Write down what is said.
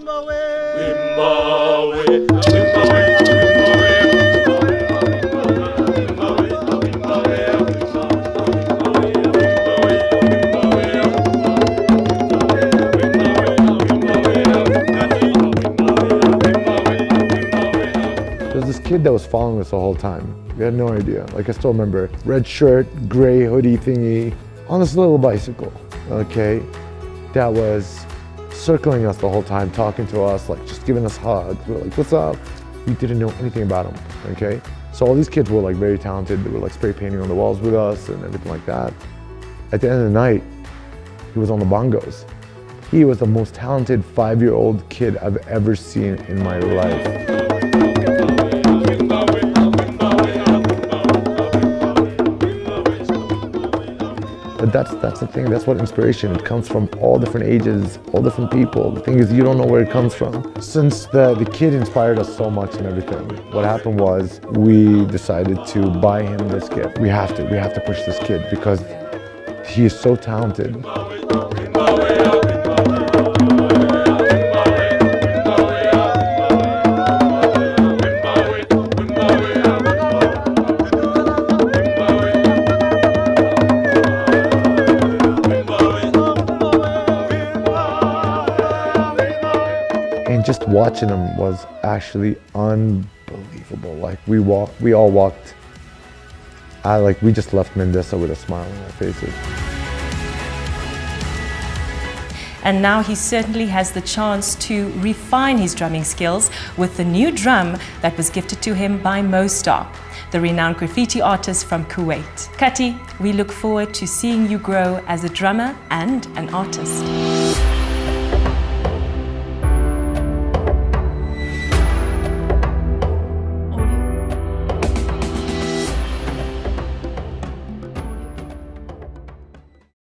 There's this kid that was following us the whole time. We had no idea. Like, I still remember, red shirt, gray hoodie thingy, on this little bicycle, okay? That was circling us the whole time, talking to us, like just giving us hugs. We were like, what's up? We didn't know anything about him, okay? So all these kids were like very talented. They were like spray painting on the walls with us and everything like that. At the end of the night, he was on the bongos. He was the most talented 5-year-old kid I've ever seen in my life. But that's the thing, that's what inspiration, it comes from all different ages, all different people. The thing is, you don't know where it comes from. Since the kid inspired us so much and everything, what happened was we decided to buy him this gift. We have to push this kid because he is so talented. And just watching him was actually unbelievable. Like we all walked, we just left Mendoza with a smile on our faces. And now he certainly has the chance to refine his drumming skills with the new drum that was gifted to him by Mostar, the renowned graffiti artist from Kuwait. Kati, we look forward to seeing you grow as a drummer and an artist.